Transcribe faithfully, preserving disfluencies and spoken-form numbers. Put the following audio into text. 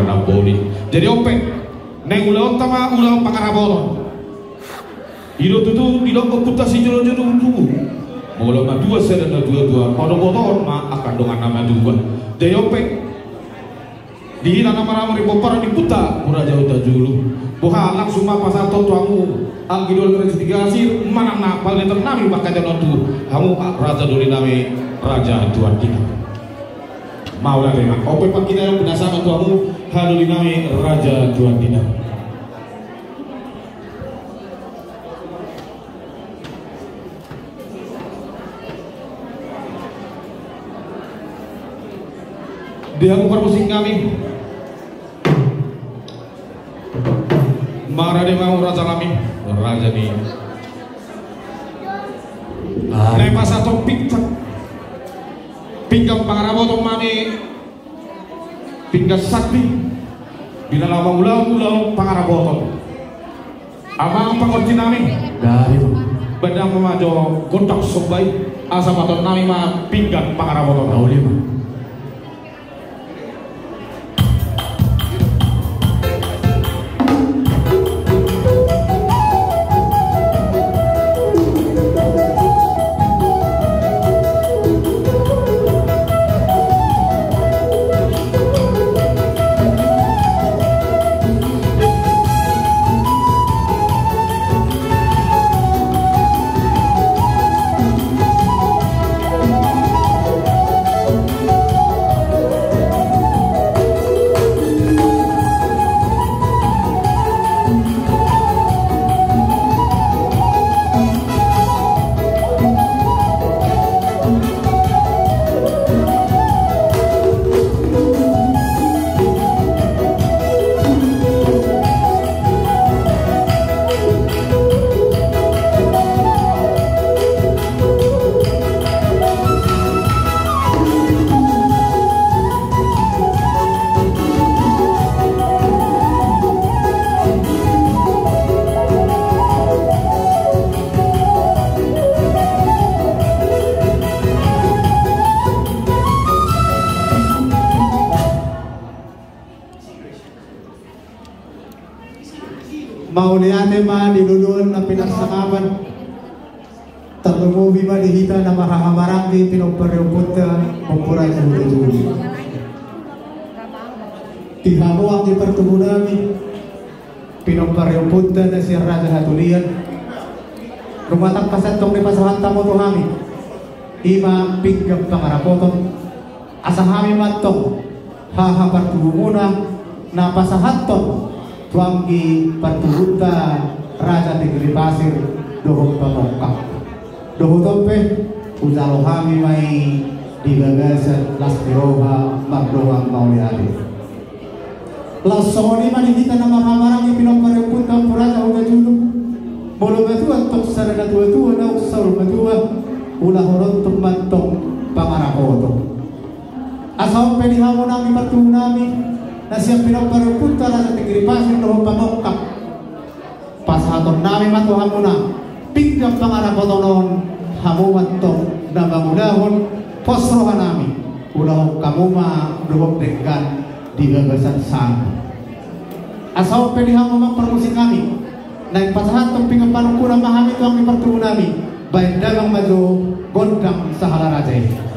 karena boli. Jadi opek neng ulah utama ulah pangarabolo. Ilo tutu ilo komputasi jodoh-jodoh dulu. Mula ma dua sedana dua dua. Pada boton ma akan dengan nama dua. Jadi opek di nama nama ribopar di puta murah jauh dulu. Boha langsung ma pasar tuamu. Algidol investigasi mana napal letter nami pakai jalan tu. Kamu raja dulu nami raja tuan kita. Maulah memang. Opek pak kita yang berdasarkan tuamu halu dinami raja tuan kita. Dia musik kami marah dia mau raja kami raja ni lepas satu pinggang pinggang pangarabo tu mami pinggang sakti bila lama ulang-ulang pangarabo tu amang pangorti nami dari bedang memajo kontak sobai asal patut nami ma pinggang pangarabo tu tahu lima. Mauliane ma dilulun na pinagsakapan tatlumubi ma dihita na makahamarang di pinagpariupunta pagpuray sa hututuli tihamo ang ipartubo namin pinagpariupunta na si Raja Hatulian rumatang pasantong ni pasahanta mo to kami ima piggam pangarapoton asahami matong hahapartubo muna na pasahanton tuanggi pertubuta Raja Tigri Pasir dohong pamongkak dohong tompe usalohami mai digagasan lastiroha magdohang mauliadi lasoni manihita na makamarang ipinagparipunta Raja uga julung bolo matua tok sarana tua-tua na usal matua ulah horon tumantong pangarakoto asaw penihamo nami pertubu nami na siyang pinagparipunta na sa Tigri Pasir doon pamongkak pasahaton namin matuhan mo na piggang pangarakoto noon hamuman to na bangulahon posrohan namin ulahong kamuma doon denggan di gagasan sana asaw pwedehang mo magparmusik kami na yung pasahatong pinagpanungkurang mahamit ang ipartubo namin bayan dagang madyo gondang sa halarajay.